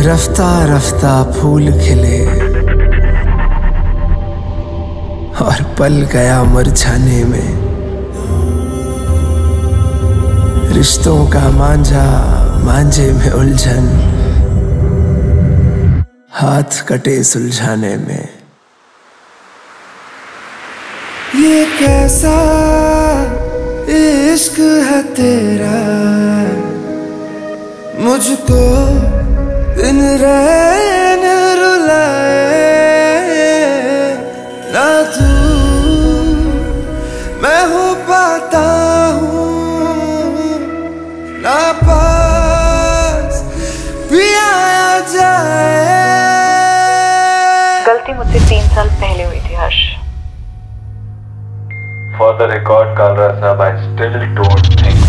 रफ्ता रफ्ता फूल खिले और पल गया मुरझाने में। रिश्तों का मांझा मांझे में उलझन, हाथ कटे सुलझाने में। ये कैसा इश्क है तेरा, मुझको दिन रैन रुलाए। ना तू मैं हो पाता हूँ, ना पास भी आया जाए। गलती मुझसे 3 साल पहले हुई थी हर्ष। For the record, Kalra Sahab, I still don't think